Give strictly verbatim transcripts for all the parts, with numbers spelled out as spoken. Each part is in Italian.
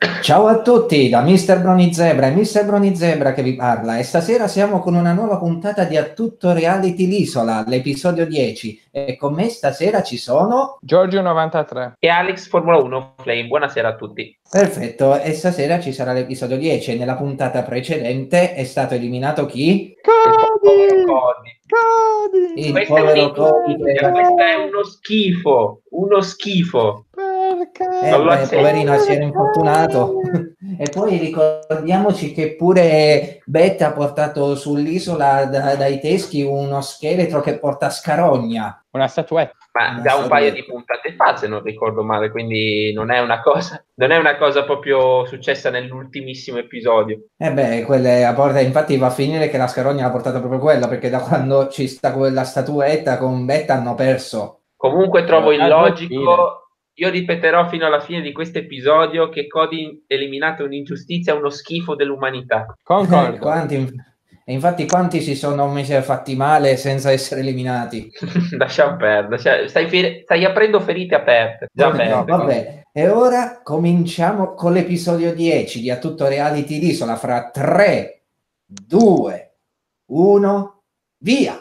Ciao a tutti da mister Brony Zebra, è mister Brony Zebra che vi parla e stasera siamo con una nuova puntata di A Tutto Reality l'Isola, l'episodio dieci, e con me stasera ci sono Giorgio novantatré e Alex Formula uno Flame. Buonasera a tutti. Perfetto, e stasera ci sarà l'episodio dieci e nella puntata precedente è stato eliminato chi? Il Cody. Cody! Il Questo è povero Cody. un'ingiustizia, questo è uno schifo, uno schifo. Perché? Eh Non lo beh, accetto. poverino, si era infortunato. E poi ricordiamoci che pure Beth ha portato sull'isola da- dai teschi uno scheletro che porta scarogna. Una statuetta. Ma Una da un paio statuetta. di puntate fa, se non ricordo male, quindi non è una cosa, non è una cosa proprio successa nell'ultimissimo episodio. E beh, quelle a porta, infatti va a finire che la scarogna l'ha portata proprio quella, perché da quando ci sta quella statuetta con Beth hanno perso. Comunque trovo Ah, illogico, io ripeterò fino alla fine di questo episodio che Cody eliminato è un'ingiustizia, uno schifo dell'umanità. Eh, Concordo. quanti, e infatti quanti si sono messi fatti male senza essere eliminati? Lasciamo perdere, cioè, stai, fer- stai aprendo ferite aperte. Già No, aperte. vabbè, e ora cominciamo con l'episodio dieci di A Tutto Reality l'Isola fra tre, due, uno, via!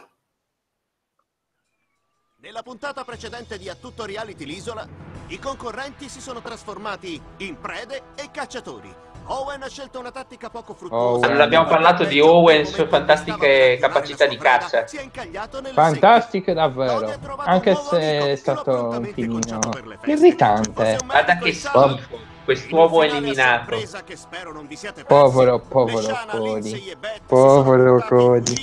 Nella puntata precedente di A Tutto Reality l'Isola, i concorrenti si sono trasformati in prede e cacciatori. Owen ha scelto una tattica poco fruttuosa. Owen. Abbiamo parlato di Owen e sue fantastiche capacità di caccia. Fantastiche davvero, anche se è stato un filino irritante. Guarda che schifo, quest'uomo eliminato. Povero, povero Cody. Povero Cody.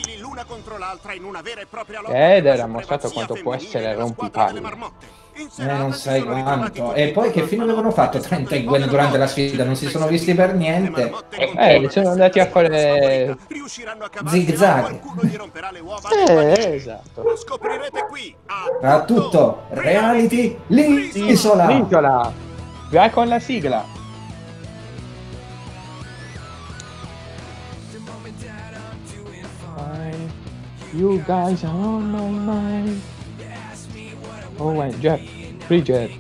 Ed era mostrato quanto può essere rompipalle. Eh, non sai quanto. E poi che fine avevano fatto Trent e Gwen durante la sfida? Non si sono visti per niente. Eh, sono andati a fare Zig zag. Eh, esatto. Lo scoprirete qui A Tutto Reality l'Isola. L'isola. Vai con la sigla. You guys are on my mind. Owen, Jeff, Bridget,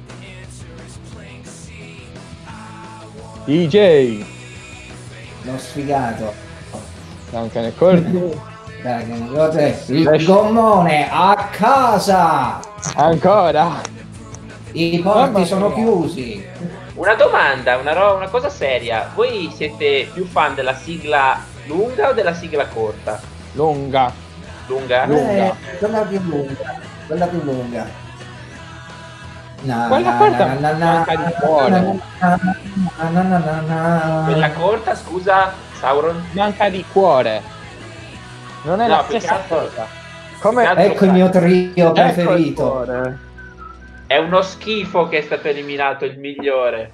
D J, L'ho sfigato. Duncan e Courtney. Dai, che ne so te. Il gommone a casa. Ancora. I Mamma porti sono mia. chiusi. Una domanda, una, ro- una cosa seria. Voi siete più fan della sigla lunga o della sigla corta? Lunga. Lunga? Lunga. Eh, quella più lunga. Quella più lunga. Na, Quella na, corta na, na, na, manca di cuore. na, na, na, na, na, na. Quella corta, scusa, Sauron? Manca di cuore. Non è No, la più che stessa altro- cosa. Come più che altro- Ecco il mio trio Ecco il preferito. cuore. È uno schifo che è stato eliminato, il migliore.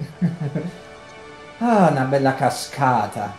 Ah, una bella cascata.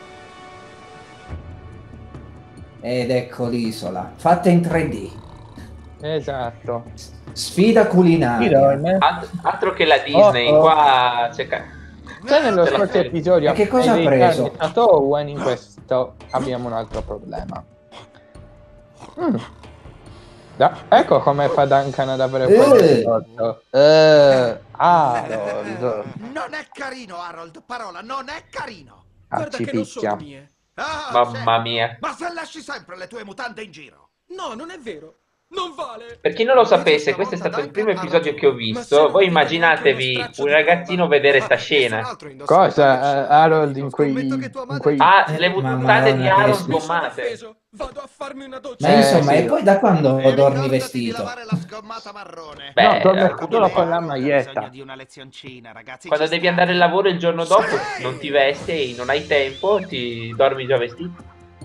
Ed ecco l'isola, fatta in tre D. Esatto. Sfida culinaria. Alt- altro che la Disney, Oh, oh. qua c'è ca- Se nello Ce la scorso fai. episodio E che cosa hai ha preso? reincarnato Owen, in questo abbiamo un altro problema. Mm. Da- ecco come fa Duncan ad avere Eh. fuori torto. Eh, Harold. Non è carino, Harold. Parola, non è carino. Guarda che non sono Accipicchia. mie. Ah, Mamma sì. mia. Ma se lasci sempre le tue mutande in giro. No, non è vero. Non vale. Per chi non lo sapesse, questo è stato il primo episodio che ho visto. Voi immaginatevi un ragazzino vedere sta scena. Cosa, eh, Harold, in quei... in quei... Ah, Eh, le ma mutande di madonna, Aaron che- Mi sono sgommate. offeso. Vado a farmi una doccia. Ma Eh, insomma, sì. e poi da quando E dormi ricordati di vestito? lavare la sgommata marrone. Beh, No, torno alcuni- solo con la Harold ha maglietta. bisogno di una lezioncina, ragazzi. quando Ci devi sta. andare al lavoro il giorno dopo, Sì. non ti vesti e non hai tempo, ti dormi già vestito.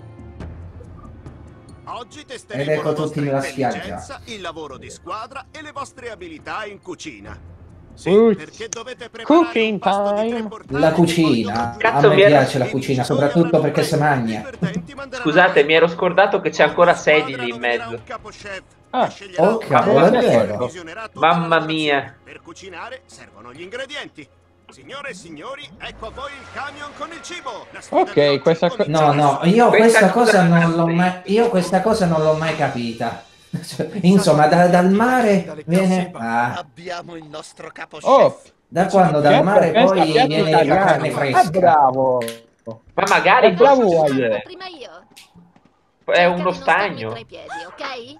Oggi testeremo Ed ecco la tutti vostra nella spiaggia. intelligenza, il lavoro di squadra e le vostre abilità in cucina. Sì, Cooks. perché dovete preparare Cooking un pasto di tre time. portate La che poi cucina. dopo A Cazzo, me mi era- piace la cucina, soprattutto perché si mangia. Scusate, mi ero scordato che c'è ancora Sadie lì in mezzo. Ah, oh, cavolo, è vero. Mamma mia. Per cucinare servono gli ingredienti. Signore e signori, ecco a voi il camion con il cibo. La sfida Ok, di oggi questa co- comincia No, no, adesso. io Questa questa cosa cosa- non l'ho mai, io questa cosa non l'ho mai capita. Insomma, da- dal mare viene... Ah, Abbiamo il nostro capo Oh, chef. Da quando dal mare Pensa, poi pensa, viene pensa, la carne pensa. fresca. Ah, bravo. Ma magari È bravo posso Waio. aggiungere- Prima io. è uno stagno. Tra i piedi, ok?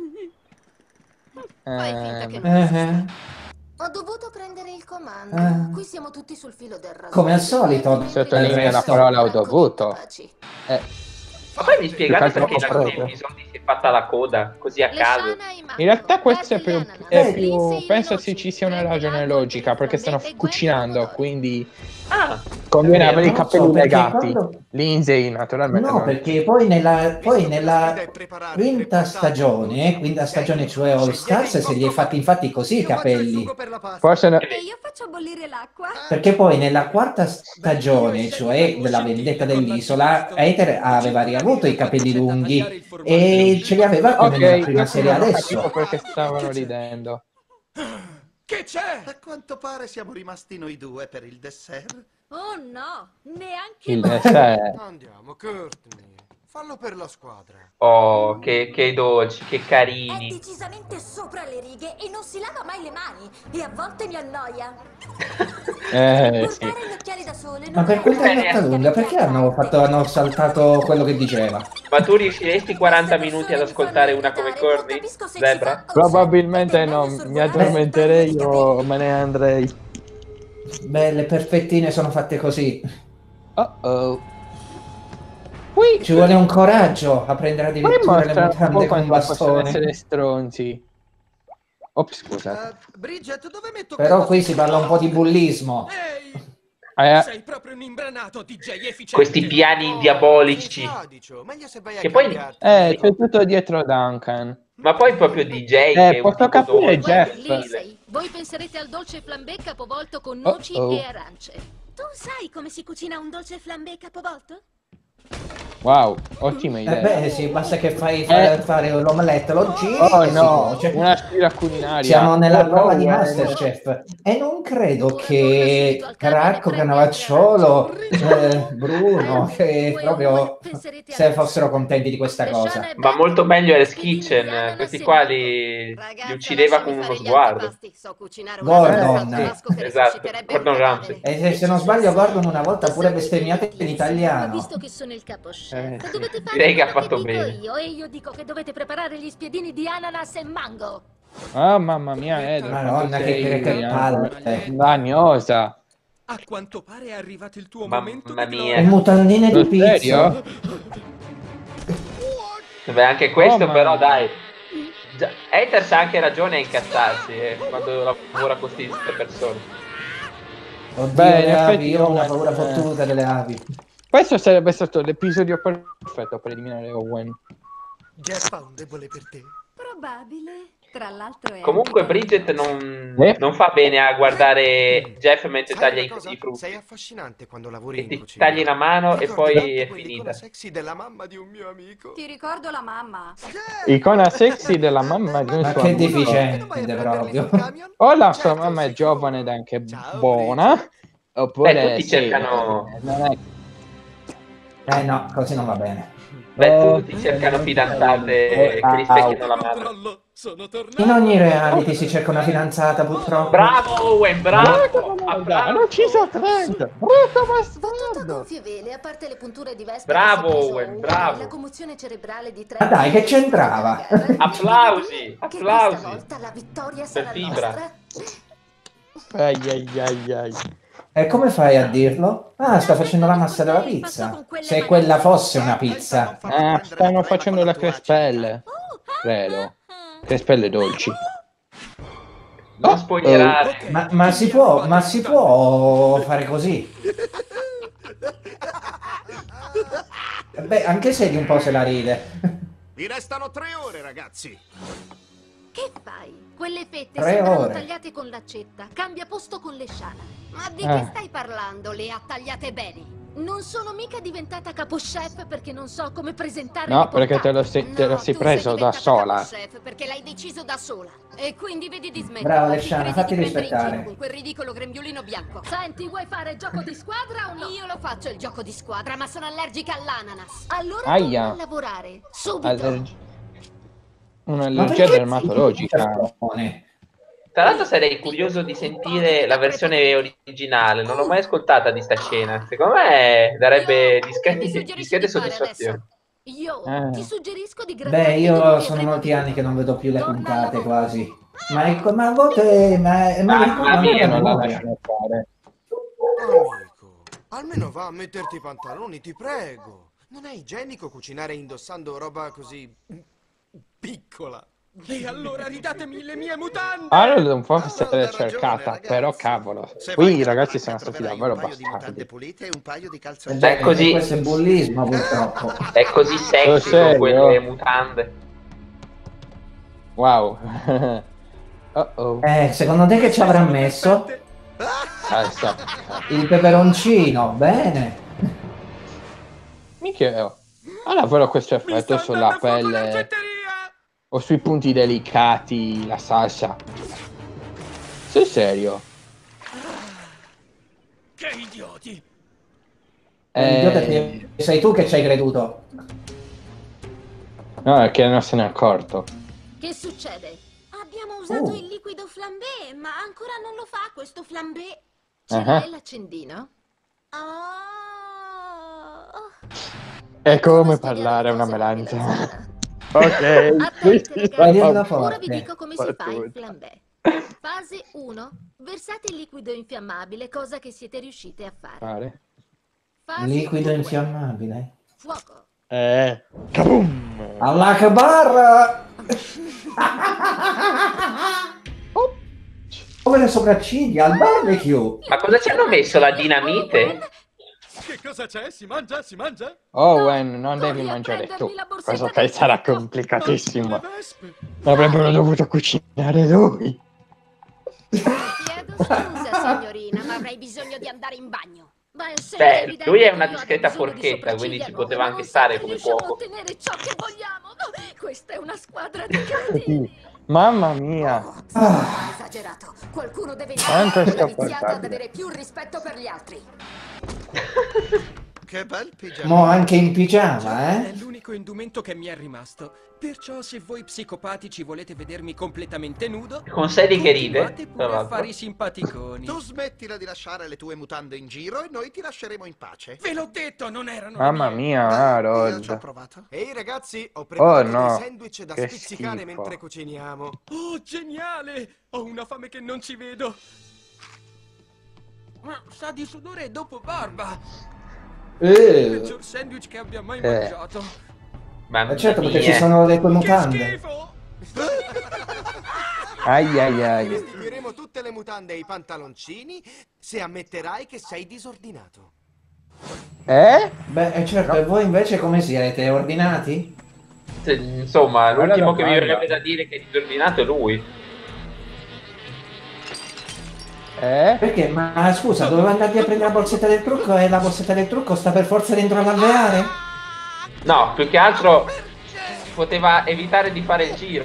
Fai finta che Ehm, non esista. Eh, Ho dovuto prendere il comando. Eh. Qui siamo tutti sul filo del rasoio. Come al solito, Sottolinea del la resto. parola ho dovuto. Eh, Ma poi mi spiegate Più che perché in altro alcuni proprio. episodi si è fatta la coda così a caso? in realtà questo è più, è più Lindsay penso Inoci, sì ci sia una Greg ragione Lago, logica Chris perché stanno Lambert e cucinando, Gwen Pomodoro. quindi Ah, conviene è vero. avere i Non capelli so, perché legati. quando- Lindsay naturalmente No, non- perché poi nella, poi Visto che nella la sfida è preparare il quinta reportage stagione, con quinta Luigi, stagione cioè All scegliete Stars, il se li hai vostro fatti infatti così i Io faccio il capelli. sugo per la pasta. forse no- È vero. E io faccio bollire l'acqua. Perché poi nella quarta stagione, cioè della vendetta dell'isola, Aether aveva riavuto i capelli lunghi e ce li aveva come ok, nella prima io serie non ho adesso. capito perché stavano ridendo. Che c'è? A quanto pare siamo rimasti noi due per il dessert. Oh no, neanche Il voi. dessert. Andiamo, Courtney. Fallo per la squadra. Oh, che, che dolci, che È carini. decisamente sopra le righe e non si lava mai le mani e a volte mi annoia. Eh sì. Portare gli occhiali da sole non Ma per è quel una è andata lunga, perché hanno, fatto, hanno saltato quello che diceva? Ma tu riusciresti quaranta minuti ad ascoltare una come Courtney? Zebra? Probabilmente no, mi addormenterei o me ne andrei. Beh, le perfettine sono fatte così. Oh oh. Qui, Ci vuole un coraggio a prendere qui addirittura le mostra un po' mutande con quando possono bastone. essere stronzi. Ops, scusate. Uh, Bridget, dove metto Però quella qui si sfida? parla un po' di bullismo. Ehi! Eh, Sei proprio un imbranato, D J efficiente. Questi piani Oh, diabolici. sadicio, meglio se vai a Che poi- cambiarti. eh, c'è tutto dietro Duncan. Ma poi proprio D J Eh, che è un posso tipo capire, d'oro. Jeff. Lindsay, voi penserete al dolce flambé capovolto con Oh, noci oh. e arance. Tu sai come si cucina un dolce flambé capovolto? Wow, ottima Eh idea. beh, sì, basta che fai fare, Eh. fare l'omelette, lo giri Oh e si no, cuoce. una sfida culinaria. Siamo nella Oh, prova no, di eh, Masterchef e non credo che Cracco, Cannavacciolo, eh, Bruno, che proprio se fossero contenti di questa cosa. Ma molto meglio Hell's Kitchen. Questi qua li, li uccideva con uno sguardo. Gordon. Esatto, Gordon Ramsay. E se, se non sbaglio Gordon una volta pure bestemmiato in Ma italiano. visto che sono il capo chef, Eh, dovete fare direi che ha quello fatto dico bene. io e io dico che dovete preparare gli spiedini di ananas e mango. Ah, mamma mia, Edo. Madonna, che, che, che palle. Lagnosa. A quanto pare è arrivato il tuo Mamma momento mia. di E gloria. mutandine di Sul pizza. serio? Beh, anche questo Oh, però mamma. dai. Già, Haters ha anche ragione a incazzarsi eh, quando lavora con queste persone. Oddio, Beh, in le avi, effetti io ho una Owen, paura eh. fottuta delle avi. Questo sarebbe stato l'episodio perfetto per eliminare Owen. Jeff ha un debole per te. Probabile. Tra l'altro è Comunque anche Bridget non, Eh? non fa bene a guardare Jeff mentre Sai taglia una i, cosa? i frutti. Sei affascinante quando lavori E in ti cucina. tagli la mano e Ricordi poi tutte è quell'icona finita. sexy della mamma di un mio amico. Ti ricordo la mamma. Icona sexy della mamma di un Ma suo che amico. deficiente proprio. O la Certo, sua mamma è giovane ed anche Ciao, buona. Oppure Beh, tutti sì, cercano- non è- Eh no, così non va bene. Beh, Oh, tutti cercano fidanzate che rispecchino la madre. Controllo, sono tornato. In ogni reality si cerca una fidanzata, purtroppo. Bravo Owen, bravo! Guarda, Applauso. hanno ucciso Trent! Brutto Tutta bastardo! gonfie vele, a parte le punture di Vespa. Bravo, che si è preso Owen, Owen, bravo. La commozione cerebrale di tre. Ma dai, che c'entrava? Applausi, Che applausi. questa volta la vittoria sarà fibra. nostra. Ai ai ai ai. E come fai a dirlo? Ah, sta facendo la massa della pizza. Se quella fosse una pizza. Ah, stanno facendo le crespelle. Credo. Crespelle dolci. Non spoilerare. Ok, Ma, ma si può, ma si può fare così? Beh, anche se di un po' se la ride. Vi restano tre ore, ragazzi. Che fai? Quelle fette Tre sembrano ore. tagliate con l'accetta. Cambia posto con l'esciana. Ma di Eh. che stai parlando? Le ha tagliate bene. Non sono mica diventata capochef perché non so come presentare No, le perché te lo portate. sei- te lo No, sei tu preso sei da diventata sola. capochef perché l'hai deciso da sola. E quindi vedi di smettere. Brava, Lesciana, fatti Credi di prendere in rispettare. giro con quel ridicolo grembiulino bianco. Senti, vuoi fare gioco di squadra o no? Io lo faccio il gioco di squadra, ma sono allergica all'ananas. Allora Aia. torna a lavorare. Subito. Allergi- Ma Un'allergia perché dermatologica. si- Tra l'altro sarei curioso di sentire la versione originale, non l'ho mai ascoltata di sta scena. Secondo me darebbe discreti, discrete soddisfazioni. Io Eh. ti suggerisco di Beh, io sono molti anni che non vedo più le puntate quasi. Ma, ecco, ma a volte ma, ma mi ricordo Mamma anche mia, a non la memoria. lasciano fare. Amico, almeno va a metterti i pantaloni, ti prego. Non è igienico cucinare indossando roba così piccola. E allora ridatemi le mie mutande! Allora un po' Harold essere ha ragione, cercata, ragazzi. però cavolo. Se vai Qui i nella ragazzi baracca sono stati troverai davvero un paio di mutande bastardi. pulite e un paio di Eh calzoncini. beh, È così. questo è bullismo purtroppo. È così sexy Oh, serio? con quelle mutande. Wow. Oh oh. Eh, secondo te che ci avrà messo? Ah, sta- Il peperoncino, bene. Minchia. Allora però questo Mi effetto sta sulla andando a fuoco la pelle getteria! o sui punti delicati, la salsa. Sei serio? Che idioti! L'idiota Eh, che sei tu che ci hai creduto. no, è che non se n'è accorto. Che succede? Abbiamo usato Oh. il liquido flambé, ma ancora non lo fa questo flambé. Ce Ah. l'hai l'accendino? Oh. È come studiare parlare a una cose melancia. nella Ok. Attenti, questi ragazzi. sono- Dirla Ora vi forte. dico come si fa il Battuta. flambé. Fase uno. Versate il liquido infiammabile, cosa che siete riusciti a fare. Fare. Fase Liquido due. infiammabile. Fuoco. Eh. Kaboom! Allah Akbar! Come le sopracciglia al barbecue. Ma cosa ci hanno messo? La dinamite? Che cosa c'è? Si mangia? Si mangia? Owen, non corri devi a mangiare tu. prendermi la borsetta Questo del che sarà tabacco. complicatissimo. Le vespe! Avrebbero dovuto cucinare lui. Chiedo scusa, signorina, ma avrei bisogno di andare in bagno. Ma è sempre Beh, evidente lui è che una io abbia discreta bisogno di forchetta, quindi ci sopracciglia poteva nuove, anche ma stare non come riusciamo cuoco. a ottenere ciò che vogliamo. Questa è una squadra di cretini. Mamma mia. Ah, Esagerato. Qualcuno deve Quanto è imparare una viziata ad sopportabile. avere più rispetto per gli altri. Che bel pigiama. mo anche in pigiama, È eh? l'unico indumento che mi è rimasto. Perciò se voi psicopatici volete vedermi completamente nudo, Con Sadie che ride, continuate tra pure a l'altro. fare i simpaticoni. Tu smettila di lasciare le tue mutande in giro e noi ti lasceremo in pace. Ve l'ho detto, non erano Mamma le mie. mia, Io ci ho Harold. provato. Ehi ragazzi, ho preparato Oh, no. dei sandwich da Che spizzicare schifo. mentre cuciniamo. Oh, geniale! Ho una fame che non ci vedo. Ma sa di sudore e dopo barba. Il Eh, peggior sandwich che abbia mai Eh. mangiato. Mamma eh, certo, perché mia. ci sono le tue Che mutande. schifo! Ai ai ai. Restituiremo tutte le mutande e i pantaloncini se ammetterai che sei disordinato. Eh? Beh, eh, certo, e voi invece come siete? Ordinati? Se- Insomma, Bella l'ultimo che mi domanda. verrebbe da dire che è disordinato è lui. Eh? Perché? Ma scusa, dovevo andarti a prendere la borsetta del trucco e la borsetta del trucco sta per forza dentro all'alveare? No, più che altro poteva evitare di fare il giro.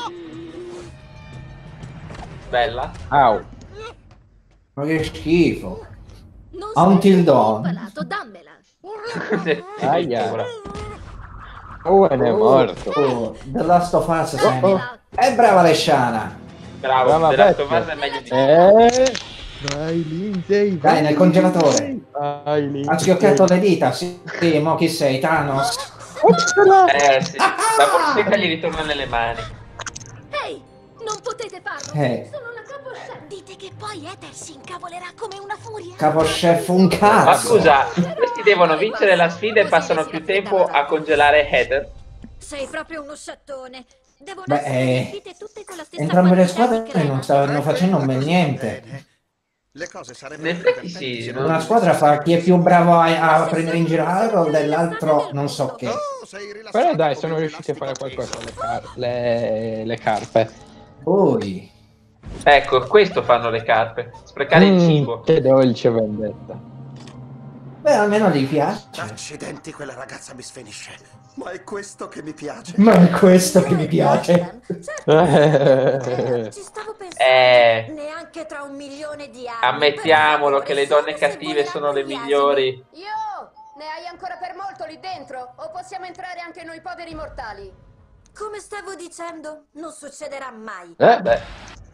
Bella. Au. Ma che schifo. Non Until sei dawn. impalato, dammela. Aia. Owen è morto. Oh, The Last of Us sempre. Dammela. È brava Lesciana. Bravo, Brava The Last Beth. of Us è meglio di Eh? Vai Lindsay. Dai, nel congelatore. Vai Lindsay. Ha schioccato le dita, sì, sì, mo chi sei? Thanos? Eh sì, la borsetta gli ritorna nelle mani. Ehi, non potete farlo. Eh. Sono la capo chef. Dite che poi Ether si incavolerà come una furia. Capo chef un Ma cazzo. scusa, questi devono vincere la sfida e passano più tempo a congelare Heather. Sei proprio uno sciattone. Devono Beh, essere eh, riempite tutte con la stessa Entrambe le quantità di squadre crema. non stavano facendo un bel niente. Bene. Le cose sarebbero In effetti divertenti sì, se no? non Una squadra fa chi è più bravo a, a prendere in giro Harold e l'altro non so che. Oh, sei rilassato Però dai, come sono un riusciti a fare elastico qualcosa teso. le, car- le, le carpe. Poi, Ecco, questo fanno le carpe. Sprecare il Mm, cibo. Che dolce vendetta. beh, almeno gli piace. Accidenti, quella ragazza mi sfinisce. Ma è questo che mi piace. Ma è questo che mi piace. Eh. Ci stavo pensando. Eh, Neanche tra un milione di anni. ammettiamolo Per che le donne favore, cattive se sono le voleranno gli migliori. Io, ne hai ancora per molto lì dentro? O possiamo entrare anche noi poveri mortali? asini. Come stavo dicendo, non succederà mai. Eh? Beh,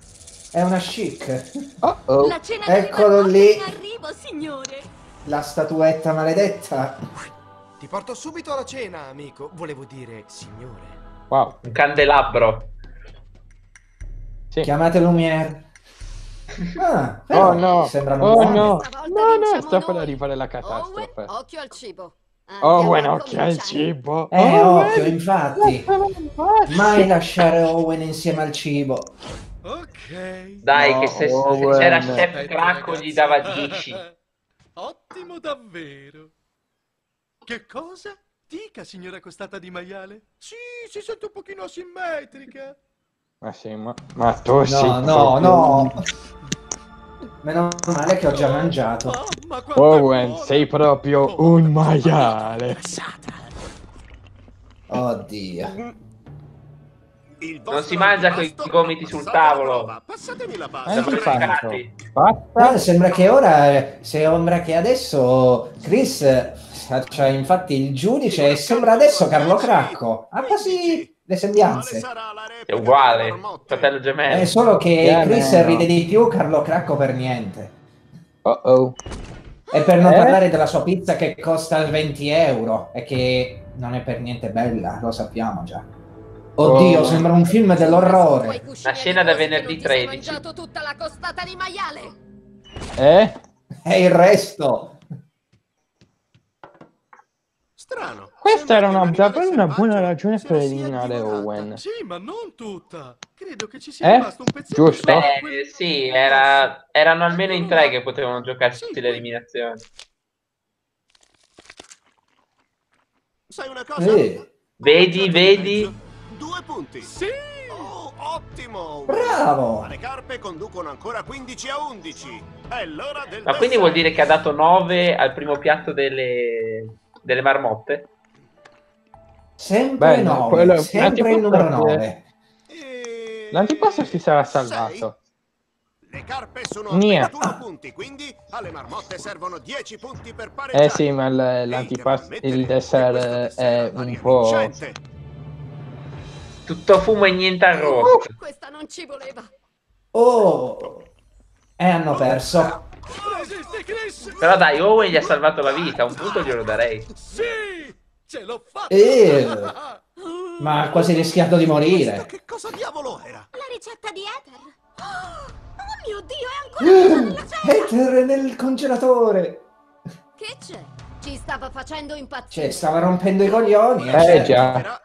È una chic. Oh oh. La cena Eccolo di lì. in arrivo, signore. La statuetta maledetta. Ti porto subito alla cena, amico. Volevo dire, signore. Wow. Un candelabro. Sì. Chiamate Lumière. Ah, però Oh no. sembrano Oh buoni. no. Stavolta No, no, vinciamo sta per noi. arrivare la Owen, catastrofe. occhio al cibo. Oh, Andiamo Owen, a occhio al cominciare. cibo. Eh, Owen. occhio, infatti. Mai lasciare Owen insieme al cibo. Ok. Dai, No, che se, se Owen. c'era Chef Aspetta, Cracco ragazzi. gli dava dieci. Ottimo davvero. Che cosa? Dica, signora costata di maiale? Sì, si sente un pochino asimmetrica. Ma sì, ma, ma tu sei No, no, proprio- no. Meno male che ho già mangiato. Mamma, quanto è Owen, buona. sei proprio Oh, un ma- maiale. Oddio. Il Non vostro si mangia coi antipasto gomiti ha sul passato la tavolo. prova. Passatemi la Eh, base. Siamo che tutti fanno? cagati. Basta. Ah, sembra che ora sembra che adesso Chris faccia infatti il giudice e sembra adesso Carlo Cracco. Ha quasi le sembianze. È uguale, fratello gemello. È solo che Yeah, Chris man. ride di più, Carlo Cracco per niente. Oh oh. E per non Eh? parlare della sua pizza che costa venti euro e che non è per niente bella, lo sappiamo già. Oddio, Oh. sembra un film dell'orrore. La scena da venerdì tredici. Ho mangiato tutta la costata di maiale. Eh? E il resto. Strano. Questa era Sembra una, che un davvero animale una buona selvaggio ragione se per la sia eliminare divorata. Owen. Sì, ma non tutta. Credo che ci sia Eh? rimasto un pezzetto Giusto? solo Beh, quel- sì, era, erano almeno in tre Eccolo là. che potevano giocarsi Sì, l'eliminazione. Sai una cosa? Eh, Vedi, Ho vedi? mezzo. Due punti. Sì. Oh, ottimo. bravo. Ma le carpe conducono ancora quindici a undici. È l'ora del Ma quindi dessert. vuol dire che ha dato nove al primo piatto delle, delle marmotte? Sempre Beh, no, nove, quello- sempre il numero l'antipasto- nove. E... L'antipasto si sarà sei. salvato. Le carpe sono Nia. ventuno punti, quindi alle marmotte servono dieci punti per pareggiare. Eh sì, ma il- Ehi, l'antipasto, devo il ammettere che dessert questo è dessert un appare po'... vincente. Tutto fumo e niente arrosto. Questa non ci voleva. Oh, e hanno perso. Resisti, Chris. Però dai, Owen gli ha salvato la vita, un punto glielo darei. Sì, ce l'ho fatta. Eh, ma ha quasi rischiato di Questo morire. che cosa diavolo era? La ricetta di Ether. Oh mio Dio, è ancora viva nella cena. Ether è nel congelatore. Che c'è? Ci stava facendo impazzire. Cioè, stava rompendo i coglioni. Eh certo. già. Era...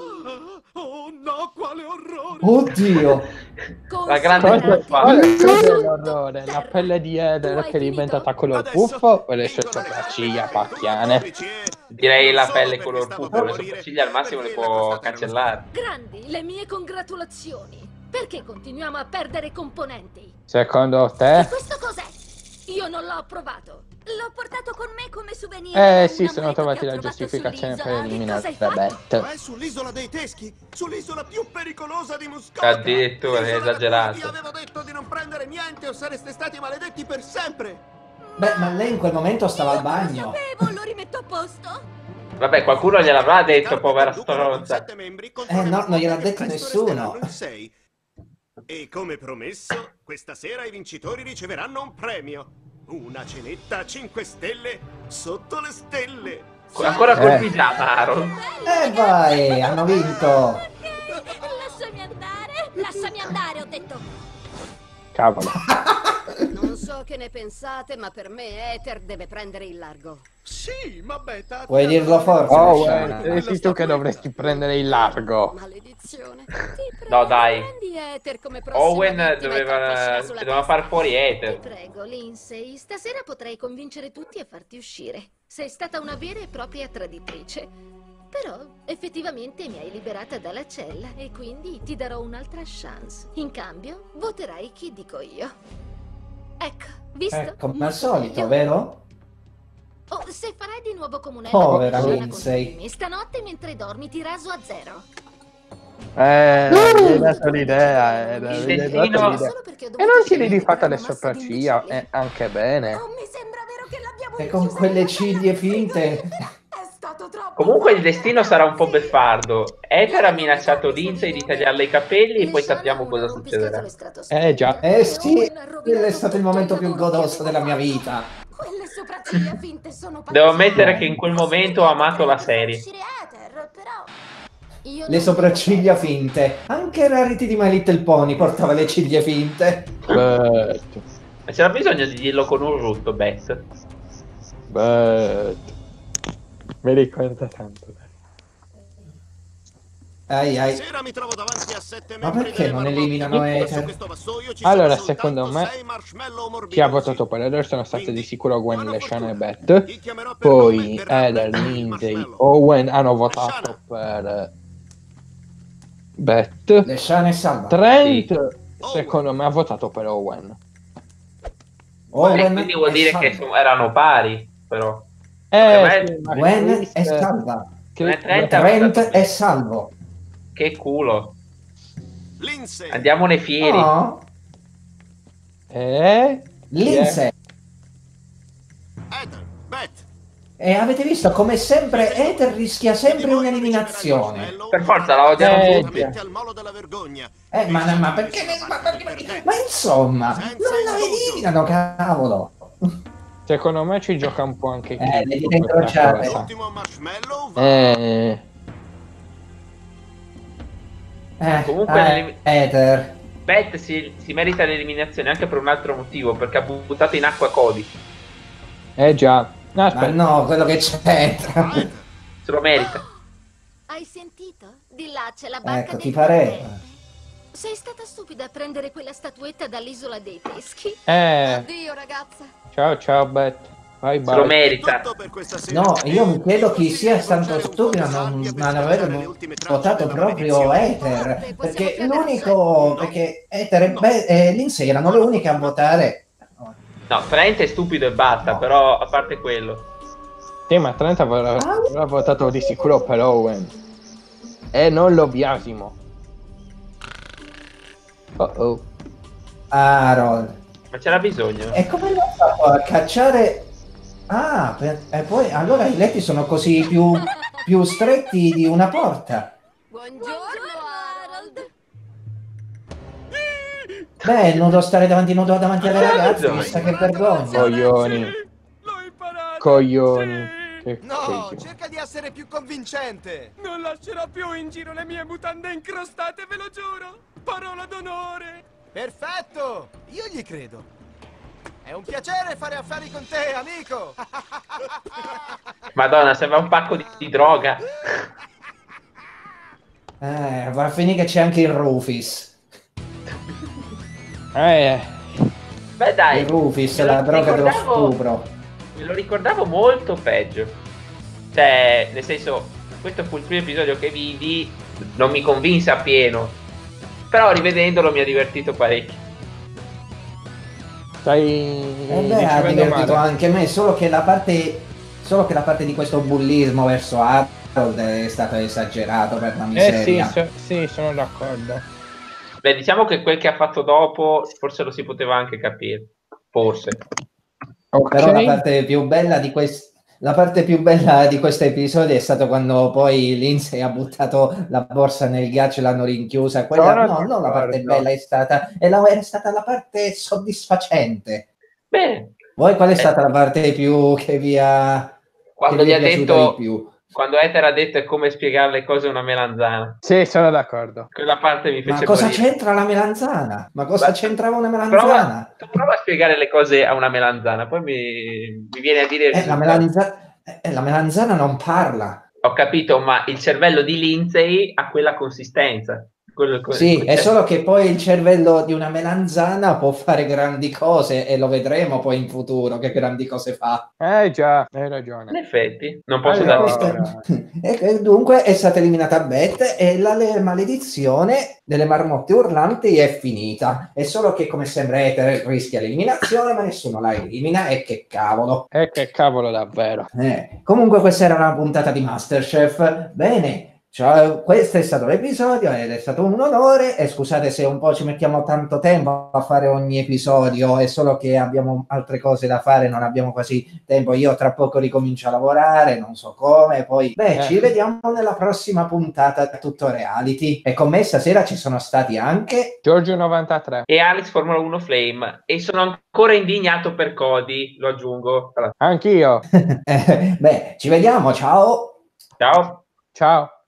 Oh no, quale orrore. Oddio. La grande Cosa, colpa. cosa è l'orrore? La pelle di Eder che è diventata color puffo o le sue sopracciglia pacchiane? Direi la pelle color pupo, le sopracciglia al massimo le può cancellare. Grandi, le mie congratulazioni. Perché continuiamo a perdere componenti? Secondo E te? questo cos'è? Io non l'ho provato. L'ho portato con me come souvenir. Eh È sì, una sono moneta trovati che ho la trovato giustificazione per sull'isola. Che eliminare cosa hai fatto? Rebet. Ma è sull'isola dei teschi, sull'isola più pericolosa di Muscova. Addirittura, L'isola è da cui esagerato. Vi avevo detto di non prendere niente o sareste stati maledetti per sempre. Beh, ma lei in quel momento stava al Io non lo bagno. sapevo, lo rimetto a posto. Vabbè, qualcuno gliel'avrà detto, Carpe povera conducono con stronza. sette membri contro Eh, le no, marmotte non gliel'ha che detto presto nessuno. resteranno in sei. E come promesso, questa sera i vincitori riceveranno un premio. Una cenetta a cinque stelle sotto le stelle. Ancora col Eh. pigiama, Aaron. E vai, hanno vinto. Ok, lasciami andare. Lasciami andare, ho detto. Cavolo. Non so che ne pensate, ma per me Ether deve prendere il largo. Sì, ma Beta. Vuoi dirlo forte? Oh, Lasciamo. eh, sei tu che dovresti prendere il largo. Maledizione. Ti prego, No, dai. prendi Ether come prossima Owen vittima e doveva, colpiscila sulla doveva testa. far fuori Ti Ether. prego, Lindsay, stasera potrei convincere tutti a farti uscire. Sei stata una vera e propria traditrice. Però, effettivamente mi hai liberata dalla cella e quindi ti darò un'altra chance. In cambio, voterai chi dico io. Ecco, visto? Eh, come al Molto solito, meglio. vero? Oh, se farai di nuovo comunella Povera con Gianna Lindsay. contro di me, stanotte mentre dormi ti raso a zero. Eh, mi hai dato l'idea. eh, mi hai dato destino- l'idea. Solo perché ho E dovuto non ti devi scegliere fatta tra le una massa di sopracciglia, imbecilli. eh, anche bene. Oh, mi sembra vero che l'abbiamo E con rinchiusa quelle nella ciglia cella finte. frigo. È stato troppo Comunque il destino sarà un po' beffardo. Ether ha minacciato Lindsay di tagliarle i capelli e poi sappiamo cosa succederà. Eh già. Eh sì, quello è stato il momento più godoso della mia vita. Quelle sopracciglia finte sono Devo ammettere che in quel momento ho amato la serie. Le sopracciglia finte. Anche Rarity di My Little Pony portava le ciglia finte. Beh, Ma c'era bisogno di dirlo con un rutto, Beth. beh. Mi ricorda tanto. Ai ai. Stasera mi trovo davanti a sette Ma membri perché delle non marmotte. eliminano Su Ether? questo vassoio ci Allora, sono secondo soltanto me, sei marshmallow morbidosi. chi ha votato per Eder sono state di Quindi, sicuro Gwen, buona Leshana e fortuna. Beth. Chi chiamerò per nome Poi verrà Eder, preso il Lindsay, marshmallow. Owen hanno votato per Beth. Le Shane salva. Trent, secondo me, ha votato per Owen. Owen E quindi vuol è dire salva. che so- erano pari, però. Eh, Vabbè, sì, ma Gwen Chris- è salva. Chris- Trent ha Trent votato- è salvo. Che culo. Lindsay. Andiamone fieri. No, Eh? Lindsay. Ether, Beth. E avete visto come sempre Ether rischia sempre un'eliminazione. Per forza la odiano Eh, tutti. Direttamente al molo della vergogna. Eh, ma, ma perché? Ma, ma, ma insomma, non la eliminano, cavolo. Secondo me ci gioca un po' anche Eh, le Chris dita su questa incrociate. cosa. L'ultimo marshmallow va. Eh, Eh, Comunque, eh, l'elim- Ether. Beth si, si merita l'eliminazione anche per un altro motivo, perché ha buttato in acqua Cody. eh già. No, Ma aspetta. no, quello che c'entra. Se lo merita. Hai sentito? Di là c'è la barca Ecco, del ti pareva. tridente. Sei stata stupida a prendere quella statuetta dall'isola dei teschi. Eh, Addio, ragazza. ciao ciao Beth. Bye Se lo bye. merita. Tutto per questa sera. No, io mi chiedo chi Non sia si stato deve stupido a bruciare un non, po' di non sabbia per aver sfruttare le ultime tracce votato della proprio maledizione. Ether. Possiamo Perché chiedere a l'unico. Perché Ether e, Be- e Lindsay erano le uniche a votare. No, Trent è stupido e basta, No. però a parte quello. Sì, ma Trent avrà, avrà votato di sicuro per Owen. E non lo biasimo. Oh oh. Harold. Ma c'era bisogno. E come l'ho fatto a cacciare? Ah, per- e poi allora i letti sono così più, più stretti di una porta. Buongiorno, Harold. Beh, è nudo stare davanti nudo davanti alle Ma ragazze, dai. chissà che vergogna. Coglioni. L'ho imparato! Coglioni. Sì. Che No, coglioni. cerca di essere più convincente. Non lascerò più in giro le mie mutande incrostate, ve lo giuro! Parola d'onore! Perfetto, io gli credo. È un piacere fare affari con te, amico. Madonna, sembra un pacco di, di droga. Eh, va a finire che c'è anche il Rufus. Eh, Beh dai, Il Rufus, me lo la droga dello ricordavo- stupro. Me lo ricordavo molto peggio. Cioè, nel senso, questo fu il primo episodio che vidi, non mi convinse appieno. Però rivedendolo mi ha divertito parecchio. stai E beh, ha dicendo divertito male. anche me, solo che la parte. Solo che la parte di questo bullismo verso Harold è stato esagerato per la Eh sì, miseria. so- sì, sono d'accordo. Beh, diciamo che quel che ha fatto dopo, forse lo si poteva anche capire. Forse. Ok. Però la parte più bella di questo. La parte più bella di questo episodio è stato quando poi Lindsay ha buttato la borsa nel ghiaccio e l'hanno rinchiusa. Quella, Sono no, non la parte d'accordo. bella, è stata, è, la, è stata la parte soddisfacente. Bene. Voi qual è Eh. stata la parte più che vi ha, Quando che vi gli è ha piaciuta detto, di più? quando Ether ha detto è come spiegare le cose a una melanzana. Sì, sono d'accordo. Quella parte mi Ma fece cosa morire. c'entra la melanzana? Ma cosa Ma- c'entrava una Prova, melanzana? tu prova a spiegare le cose a una melanzana, poi mi, mi viene a dire il Eh, la, risultato. melanza- eh, la melanzana non parla. Ho capito, ma il cervello di Lindsay ha quella consistenza. Quello, quel- Sì, quel- è solo che poi il cervello di una melanzana può fare grandi cose e lo vedremo poi in futuro che grandi cose fa. Eh già, hai In ragione. effetti, non posso Allora- darti Questo- e- e dunque è stata eliminata Beth e la le- maledizione delle marmotte urlanti è finita. È solo che come sempre Ether rischia l'eliminazione, ma nessuno la elimina e che cavolo. Eh che cavolo davvero. Eh, Comunque questa era una puntata di MasterChef. Bene, Cioè, questo è stato l'episodio ed è stato un onore e scusate se un po' ci mettiamo tanto tempo a fare ogni episodio, è solo che abbiamo altre cose da fare, non abbiamo quasi tempo. Io tra poco ricomincio a lavorare, non so come, poi beh, Eh. ci vediamo nella prossima puntata di Tutto Reality. E con me stasera ci sono stati anche Giorgio novantatré. E Alex Formula uno Flame. E sono ancora indignato per Cody, lo aggiungo. Anch'io. eh, beh, ci vediamo, ciao. Ciao. Ciao.